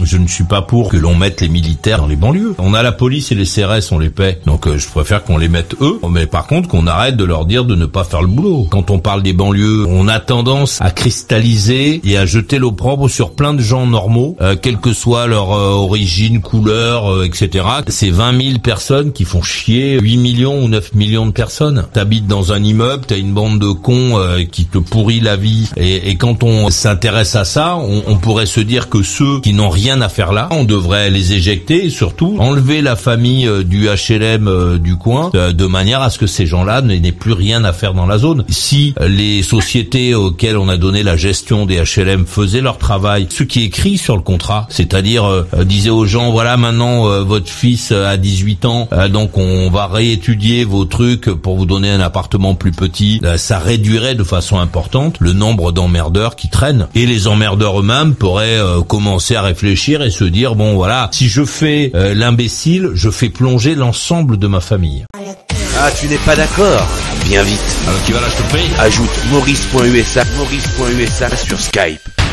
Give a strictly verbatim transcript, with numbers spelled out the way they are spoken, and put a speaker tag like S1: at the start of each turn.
S1: Je ne suis pas pour que l'on mette les militaires dans les banlieues. On a la police et les C R S, on les paie. Donc euh, je préfère qu'on les mette eux, mais par contre qu'on arrête de leur dire de ne pas faire le boulot. Quand on parle des banlieues, on a tendance à cristalliser et à jeter l'opprobre sur plein de gens normaux, euh, quelle que soit leur euh, origine, couleur, euh, et cetera. C'est vingt mille personnes qui font chier huit millions ou neuf millions de personnes. T'habites dans un immeuble, t'as une bande de cons euh, qui te pourrit la vie. Et, et quand on s'intéresse à ça, on, on pourrait se dire que ceux qui n'ont rien à faire là, on devrait les éjecter et surtout enlever la famille euh, du H L M euh, du coin euh, de manière à ce que ces gens-là n'aient plus rien à faire dans la zone. Si euh, les sociétés auxquelles on a donné la gestion des H L M faisaient leur travail, ce qui est écrit sur le contrat, c'est-à-dire euh, euh, disaient aux gens, voilà, maintenant euh, votre fils a dix-huit ans, euh, donc on va réétudier vos trucs pour vous donner un appartement plus petit, euh, ça réduirait de façon importante le nombre d'emmerdeurs qui traînent. Et les emmerdeurs eux-mêmes pourraient euh, commencer à réfléchir et se dire, bon voilà, si je fais euh, l'imbécile, je fais plonger l'ensemble de ma famille.
S2: Ah, tu n'es pas d'accord? Bien vite.
S1: Alors qui va là, je te paye.
S2: Ajoute maurice point u s a, maurice point u s a sur Skype.